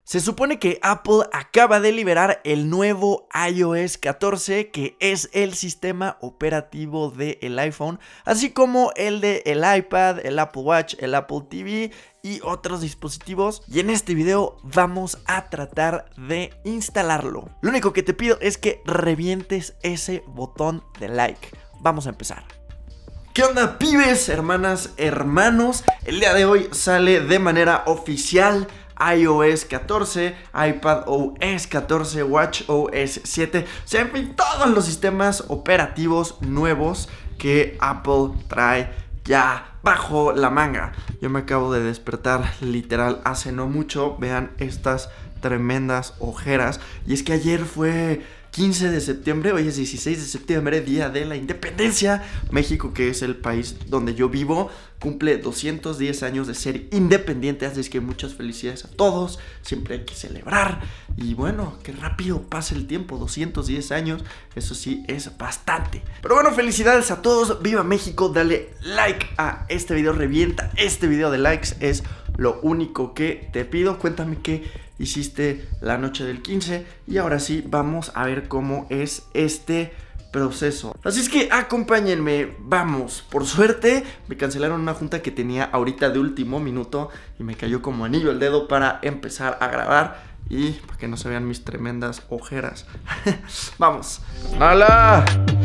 Se supone que Apple acaba de liberar el nuevo iOS 14, que es el sistema operativo del iPhone, así como el de el iPad, el Apple Watch, el Apple TV y otros dispositivos. Y en este video vamos a tratar de instalarlo. Lo único que te pido es que revientes ese botón de like. Vamos a empezar. ¿Qué onda, pibes, hermanas, hermanos? El día de hoy sale de manera oficial iOS 14, iPadOS 14, watchOS 7, o sea, en fin, todos los sistemas operativos nuevos que Apple trae ya bajo la manga. Yo me acabo de despertar literal hace no mucho. Vean estas tremendas ojeras. Y es que ayer fue 15 de septiembre, hoy es 16 de septiembre, día de la independencia. México, que es el país donde yo vivo, cumple 210 años de ser independiente, así es que muchas felicidades a todos, siempre hay que celebrar. Y bueno, que rápido pasa el tiempo, 210 años, eso sí es bastante. Pero bueno, felicidades a todos, viva México, dale like a este video, revienta este video de likes, es lo único que te pido. Cuéntame qué hiciste la noche del 15 y ahora sí vamos a ver cómo es este proceso. Así es que acompáñenme, vamos. Por suerte me cancelaron una junta que tenía ahorita de último minuto y me cayó como anillo al dedo para empezar a grabar y para que no se vean mis tremendas ojeras. Vamos. Nala,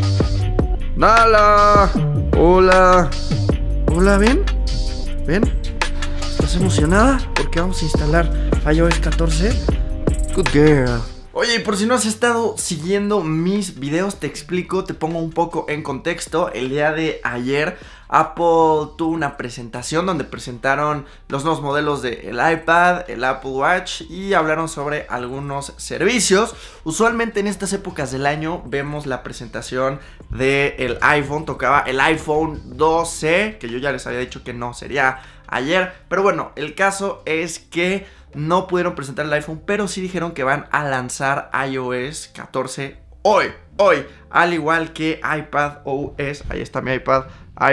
Nala, hola. Hola, ¿ven? ¿Ven? ¿Estás emocionada? Porque vamos a instalar iOS 14. Good girl. Oye, y por si no has estado siguiendo mis videos, te explico, te pongo un poco en contexto. El día de ayer Apple tuvo una presentación donde presentaron los nuevos modelos del iPad, el Apple Watch y hablaron sobre algunos servicios. Usualmente en estas épocas del año vemos la presentación del iPhone, tocaba el iPhone 12, que yo ya les había dicho que no sería ayer, pero bueno, el caso es que no pudieron presentar el iPhone, pero sí dijeron que van a lanzar iOS 14 hoy, al igual que iPadOS, ahí está mi iPad,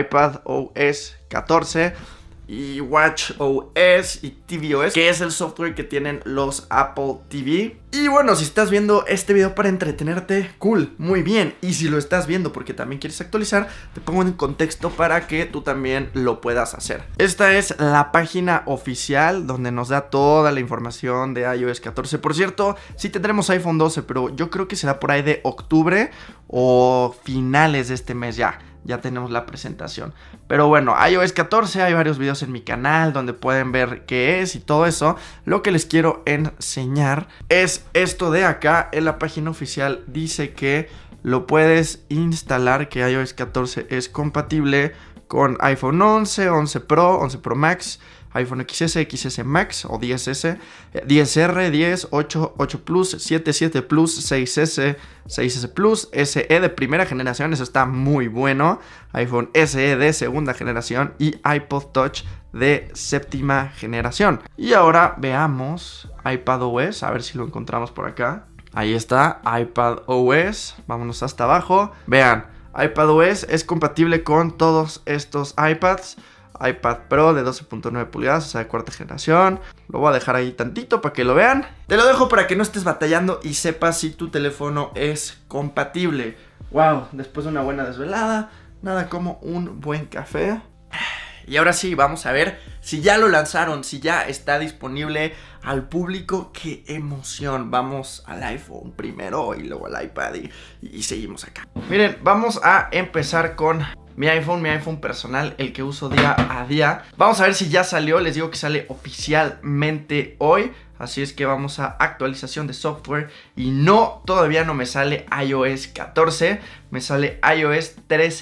iPadOS 14 y watchOS y tvOS, que es el software que tienen los Apple TV. Y bueno, si estás viendo este video para entretenerte, cool, muy bien. Y si lo estás viendo porque también quieres actualizar, te pongo en contexto para que tú también lo puedas hacer. Esta es la página oficial donde nos da toda la información de iOS 14. Por cierto, sí tendremos iPhone 12, pero yo creo que será por ahí de octubre o finales de este mes ya tenemos la presentación. Pero bueno, iOS 14, hay varios videos en mi canal donde pueden ver qué es y todo eso. Lo que les quiero enseñar es esto de acá. En la página oficial dice que lo puedes instalar, que iOS 14 es compatible con iPhone 11, 11 Pro, 11 Pro Max, iPhone XS, XS Max o 10S, 10R, 10, 8, 8 Plus, 7, 7 Plus, 6S, 6S Plus, SE de primera generación, eso está muy bueno, iPhone SE de segunda generación y iPod Touch de séptima generación. Y ahora veamos iPadOS, a ver si lo encontramos por acá. Ahí está, iPadOS, vámonos hasta abajo. Vean, iPadOS es compatible con todos estos iPads. iPad Pro de 12.9 pulgadas, o sea, de cuarta generación. Lo voy a dejar ahí tantito para que lo vean. Te lo dejo para que no estés batallando y sepas si tu teléfono es compatible. Wow, después de una buena desvelada, nada como un buen café. Y ahora sí, vamos a ver si ya lo lanzaron, si ya está disponible al público. ¡Qué emoción! Vamos al iPhone primero y luego al iPad y seguimos acá. Miren, vamos a empezar con mi iPhone personal, el que uso día a día. Vamos a ver si ya salió, les digo que sale oficialmente hoy. Así es que vamos a actualización de software y no, todavía no me sale iOS 14, me sale iOS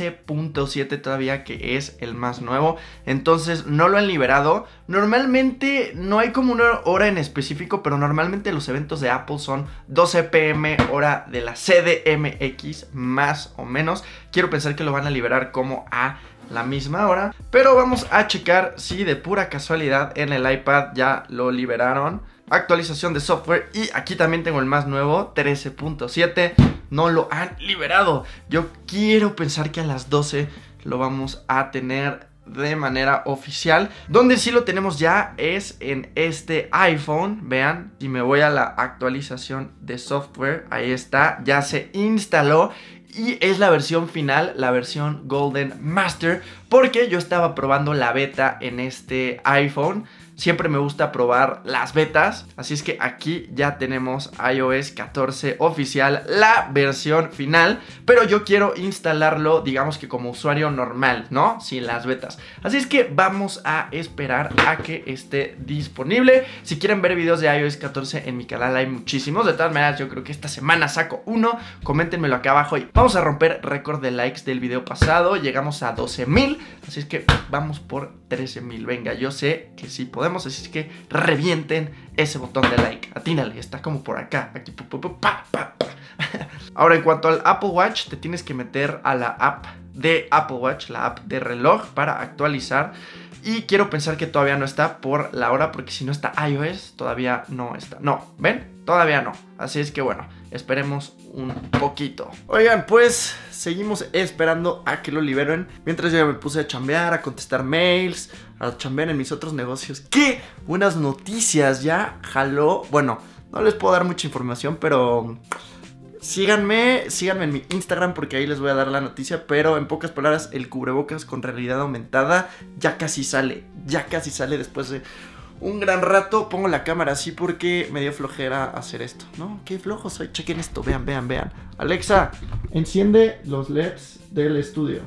13.7 todavía, que es el más nuevo. Entonces no lo han liberado. Normalmente no hay como una hora en específico, pero normalmente los eventos de Apple son 12 p.m. hora de la CDMX, más o menos. Quiero pensar que lo van a liberar como a la misma hora, pero vamos a checar si de pura casualidad en el iPad ya lo liberaron. Actualización de software y aquí también tengo el más nuevo, 13.7, no lo han liberado. Yo quiero pensar que a las 12 lo vamos a tener de manera oficial. Donde sí lo tenemos ya es en este iPhone. Vean, si me voy a la actualización de software, ahí está, ya se instaló. Y es la versión final, la versión Golden Master, porque yo estaba probando la beta en este iPhone. Siempre me gusta probar las betas, así es que aquí ya tenemos iOS 14 oficial, la versión final. Pero yo quiero instalarlo, digamos que como usuario normal, ¿no? Sin las betas. Así es que vamos a esperar a que esté disponible. Si quieren ver videos de iOS 14 en mi canal hay muchísimos. De todas maneras yo creo que esta semana saco uno. Coméntenmelo acá abajo y vamos a romper récord de likes del video pasado. Llegamos a 12,000, así es que vamos por 13,000. Venga, yo sé que sí podemos. Así es que revienten ese botón de like. Atínale, está como por acá. Aquí, pa. Ahora, en cuanto al Apple Watch, te tienes que meter a la app de Apple Watch, la app de reloj, para actualizar. Y quiero pensar que todavía no está por la hora, porque si no está iOS, todavía no está. No, ¿ven? Todavía no. Así es que bueno, esperemos un poquito. Oigan, pues seguimos esperando a que lo liberen. Mientras yo me puse a chambear, a contestar mails, a chambear en mis otros negocios. ¡Qué buenas noticias! Ya jaló. Bueno, no les puedo dar mucha información, pero síganme en mi Instagram porque ahí les voy a dar la noticia. Pero en pocas palabras, el cubrebocas con realidad aumentada ya casi sale después de un gran rato. Pongo la cámara así porque me dio flojera hacer esto. No, qué flojo soy. Chequen esto, vean. Alexa, enciende los LEDs del estudio.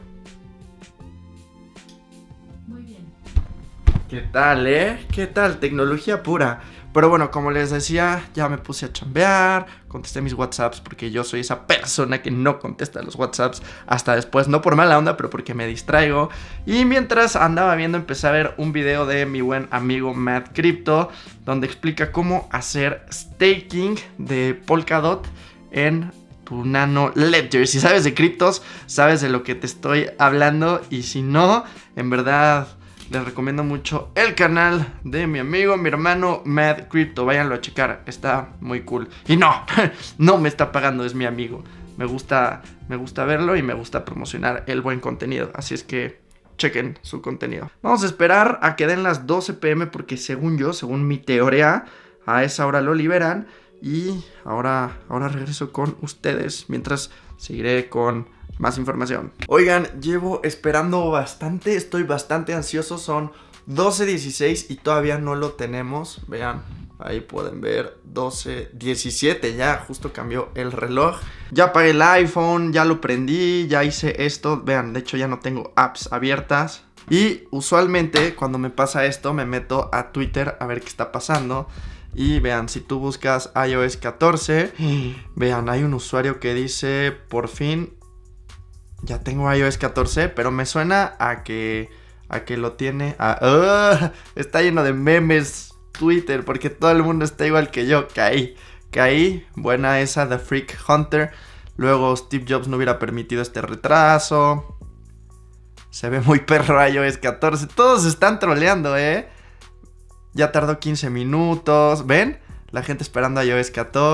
Muy bien. ¿Qué tal, ¿Qué tal? Tecnología pura. Pero bueno, como les decía, ya me puse a chambear, contesté mis WhatsApps porque yo soy esa persona que no contesta los WhatsApps hasta después, no por mala onda, pero porque me distraigo. Y mientras andaba viendo, empecé a ver un video de mi buen amigo Matt Crypto, donde explica cómo hacer staking de Polkadot en tu Nano Ledger. Si sabes de criptos, sabes de lo que te estoy hablando, y si no, en verdad les recomiendo mucho el canal de mi amigo, mi hermano Mad Crypto. Váyanlo a checar, está muy cool. Y no, no me está pagando, es mi amigo. Me gusta verlo y me gusta promocionar el buen contenido. Así es que chequen su contenido. Vamos a esperar a que den las 12 p.m. porque según mi teoría, a esa hora lo liberan. Y ahora regreso con ustedes mientras seguiré con más información. Oigan, llevo esperando bastante, estoy bastante ansioso. Son 12:16 y todavía no lo tenemos. Vean, ahí pueden ver 12:17, ya justo cambió el reloj. Ya apagué el iPhone, ya lo prendí, ya hice esto. Vean, de hecho ya no tengo apps abiertas. Y usualmente cuando me pasa esto me meto a Twitter a ver qué está pasando. Y vean, si tú buscas iOS 14, vean, hay un usuario que dice, por fin ya tengo iOS 14, pero me suena a que lo tiene. Está lleno de memes Twitter, porque todo el mundo está igual que yo. Caí. Buena esa, The Freak Hunter. Luego Steve Jobs no hubiera permitido este retraso. Se ve muy perro iOS 14. Todos están troleando, Ya tardó 15 minutos. ¿Ven? La gente esperando a iOS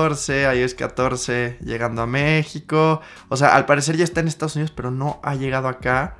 14 llegando a México. O sea, al parecer ya está en Estados Unidos, pero no ha llegado acá.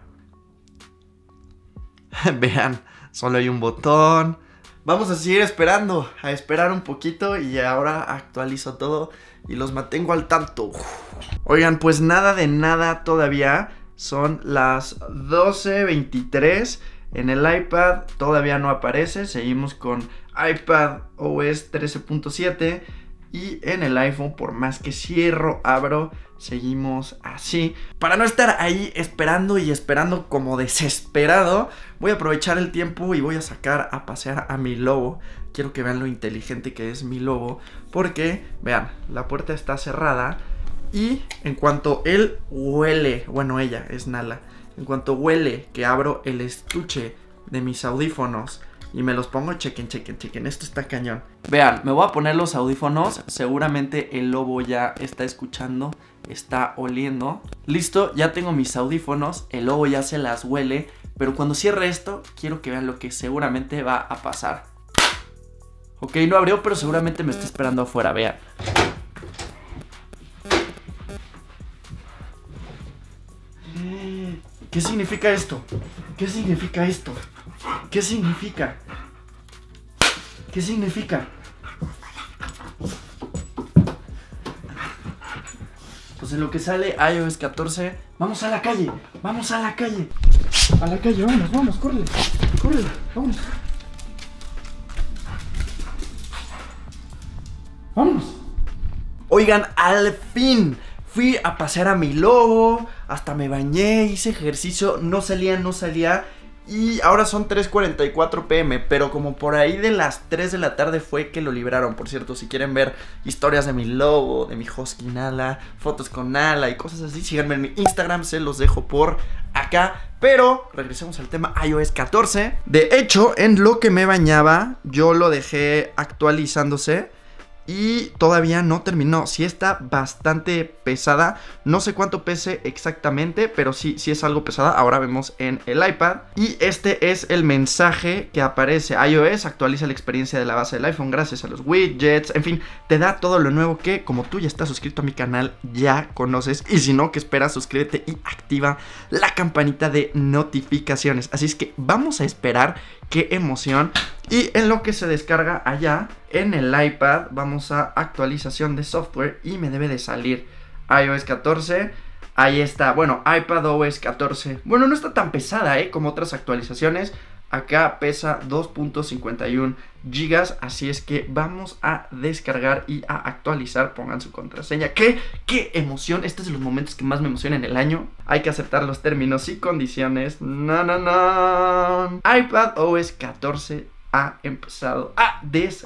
Vean, solo hay un botón. Vamos a seguir esperando, a esperar un poquito. Y ahora actualizo todo y los mantengo al tanto. Oigan, pues nada de nada todavía. Son las 12:23. En el iPad todavía no aparece. Seguimos con iPad OS 13.7. Y en el iPhone, por más que cierro, abro, seguimos así. Para no estar ahí esperando como desesperado, voy a aprovechar el tiempo y voy a sacar a pasear a mi lobo. Quiero que vean lo inteligente que es mi lobo, porque, vean, la puerta está cerrada. Y en cuanto él huele, bueno, ella es Nala, en cuanto huele que abro el estuche de mis audífonos y me los pongo, chequen, esto está cañón. Vean, me voy a poner los audífonos. Seguramente el lobo ya está escuchando, está oliendo. Listo, ya tengo mis audífonos. El lobo ya se las huele. Pero cuando cierre esto, quiero que vean lo que seguramente va a pasar. Ok, no abrió, pero seguramente me está esperando afuera, vean. ¿Qué significa esto? ¿Qué significa esto? ¿Qué significa? ¿Qué significa? Pues en lo que sale iOS 14, vamos a la calle, vamos a la calle. A la calle, vámonos, vamos, córrele, córrele, vamos. Vámonos. Oigan, al fin fui a pasear a mi lobo, hasta me bañé, hice ejercicio, no salía. Y ahora son 3:44 p.m, pero como por ahí de las 3 de la tarde fue que lo liberaron. Por cierto, si quieren ver historias de mi lobo, de mi husky Nala, fotos con Nala y cosas así, síganme en mi Instagram, se los dejo por acá. Pero regresemos al tema iOS 14. De hecho, en lo que me bañaba, yo lo dejé actualizándose y todavía no terminó. Sí está bastante pesada. No sé cuánto pese exactamente, pero sí es algo pesada. Ahora vemos en el iPad. Y este es el mensaje que aparece. iOS actualiza la experiencia de la base del iPhone gracias a los widgets. En fin, te da todo lo nuevo que, como tú ya estás suscrito a mi canal, ya conoces. Y si no, ¿qué esperas? Suscríbete y activa la campanita de notificaciones. Así es que vamos a esperar. ¡Qué emoción! Y en lo que se descarga allá en el iPad, vamos a actualización de software y me debe de salir iOS 14. Ahí está, bueno, iPadOS 14. Bueno, no está tan pesada, como otras actualizaciones. Acá pesa 2.51 gigas, así es que vamos a descargar y a actualizar. Pongan su contraseña. ¡Qué emoción! Este es de los momentos que más me emocionan en el año. Hay que aceptar los términos y condiciones. No. iPadOS 14 ha empezado a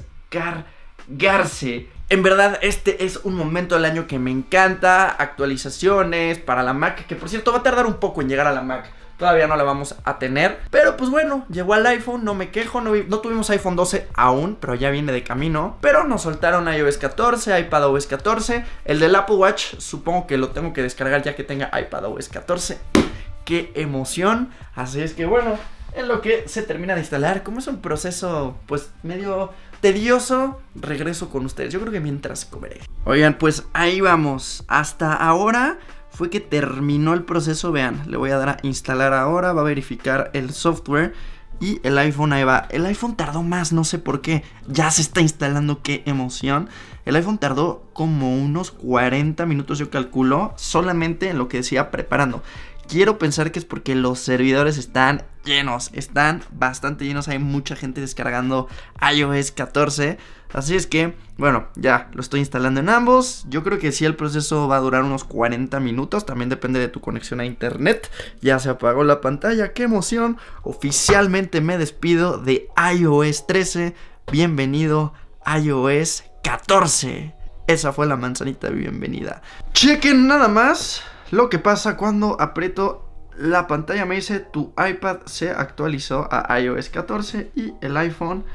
descargarse. En verdad, este es un momento del año que me encanta. Actualizaciones para la Mac, que por cierto va a tardar un poco en llegar a la Mac. Todavía no la vamos a tener, pero pues bueno, llegó al iPhone, no me quejo. No tuvimos iPhone 12 aún, pero ya viene de camino. Pero nos soltaron iOS 14, iPadOS 14. El del Apple Watch supongo que lo tengo que descargar ya que tenga iPadOS 14. ¡Qué emoción! Así es que bueno, en lo que se termina de instalar, como es un proceso pues medio tedioso, regreso con ustedes. Yo creo que mientras comeré. Oigan, pues ahí vamos. Hasta ahora fue que terminó el proceso. Vean, le voy a dar a instalar ahora. Va a verificar el software. Y el iPhone ahí va. El iPhone tardó más, no sé por qué. Ya se está instalando, qué emoción. El iPhone tardó como unos 40 minutos, yo calculo, solamente en lo que decía preparando. Quiero pensar que es porque los servidores están llenos, están bastante llenos. Hay mucha gente descargando iOS 14. Así es que, bueno, ya lo estoy instalando en ambos. Yo creo que sí, el proceso va a durar unos 40 minutos. También depende de tu conexión a internet. Ya se apagó la pantalla, qué emoción. Oficialmente me despido de iOS 13. Bienvenido iOS 14. Esa fue la manzanita de bienvenida. Chequen nada más lo que pasa cuando aprieto la pantalla. Me dice tu iPad se actualizó a iOS 14 y el iPhone.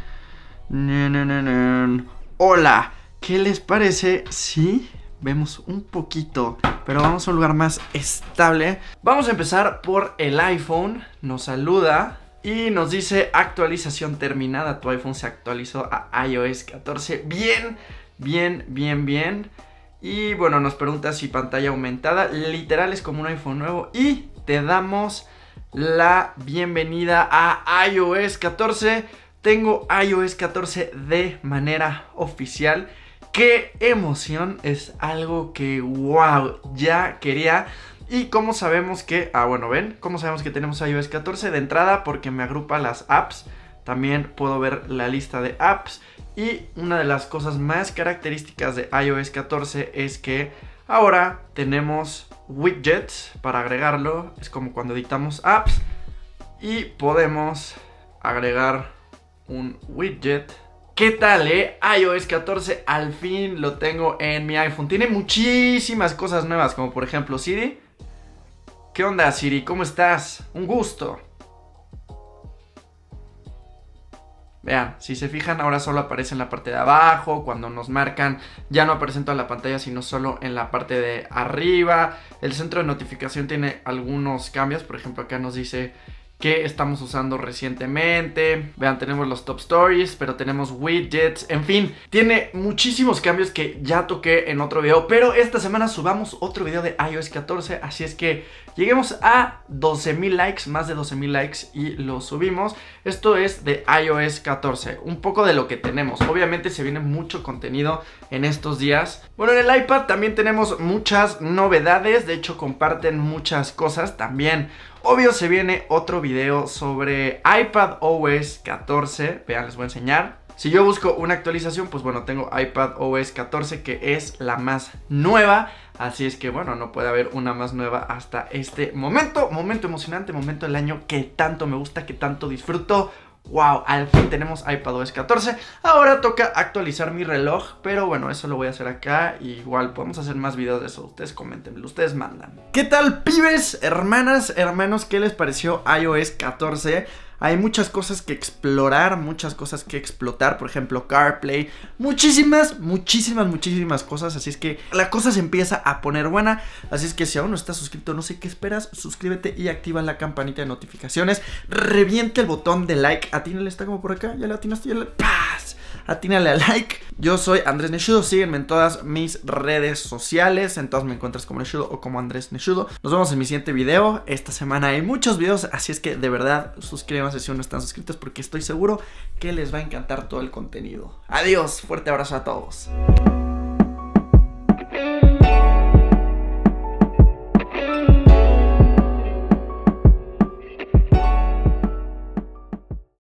Hola, ¿qué les parece si vemos un poquito? Pero vamos a un lugar más estable. Vamos a empezar por el iPhone. Nos saluda y nos dice actualización terminada. Tu iPhone se actualizó a iOS 14. Bien. Y bueno, nos pregunta si pantalla aumentada. Literal es como un iPhone nuevo. Y te damos la bienvenida a iOS 14. Tengo iOS 14 de manera oficial. ¡Qué emoción! Es algo que, wow, ya quería. Y cómo sabemos que, bueno, ven, cómo sabemos que tenemos iOS 14 de entrada, porque me agrupa las apps. También puedo ver la lista de apps. Y una de las cosas más características de iOS 14 es que ahora tenemos widgets para agregarlo. Es como cuando editamos apps y podemos agregar un widget. ¿Qué tal, iOS 14 al fin lo tengo en mi iPhone. Tiene muchísimas cosas nuevas, como por ejemplo Siri. ¿Qué onda, Siri? ¿Cómo estás? Un gusto. Vean, si se fijan, ahora solo aparece en la parte de abajo. Cuando nos marcan, ya no aparece en toda la pantalla, sino solo en la parte de arriba. El centro de notificación tiene algunos cambios. Por ejemplo, acá nos dice que estamos usando recientemente. Vean, tenemos los top stories, pero tenemos widgets, en fin, tiene muchísimos cambios que ya toqué en otro video, pero esta semana subamos otro video de iOS 14, así es que lleguemos a 12,000 likes, más de 12,000 likes y lo subimos. Esto es de iOS 14, un poco de lo que tenemos. Obviamente se viene mucho contenido en estos días. Bueno, en el iPad también tenemos muchas novedades, de hecho comparten muchas cosas también. Obvio se viene otro video sobre iPadOS 14, vean, les voy a enseñar. Si yo busco una actualización, pues bueno, tengo iPadOS 14 que es la más nueva. Así es que bueno, no puede haber una más nueva hasta este momento. Momento emocionante, momento del año que tanto me gusta, que tanto disfruto. Wow, al fin tenemos iPadOS 14. Ahora toca actualizar mi reloj, pero bueno, eso lo voy a hacer acá. Igual podemos hacer más videos de eso. Ustedes coméntenlo, ustedes mandan. ¿Qué tal, pibes, hermanas, hermanos? ¿Qué les pareció iOS 14? Hay muchas cosas que explorar, muchas cosas que explotar, por ejemplo CarPlay, muchísimas cosas, así es que la cosa se empieza a poner buena, así es que si aún no estás suscrito, no sé qué esperas, suscríbete y activa la campanita de notificaciones, reviente el botón de like, atínale, está como por acá, ya le atinaste, ya le... ¡Paz! Atínale al like. Yo soy Andrés Neshudo, sígueme en todas mis redes sociales, en todas me encuentras como Neshudo o como Andrés Neshudo. Nos vemos en mi siguiente video. Esta semana hay muchos videos, así es que de verdad suscríbanse si aún no están suscritos porque estoy seguro que les va a encantar todo el contenido. Adiós, fuerte abrazo a todos.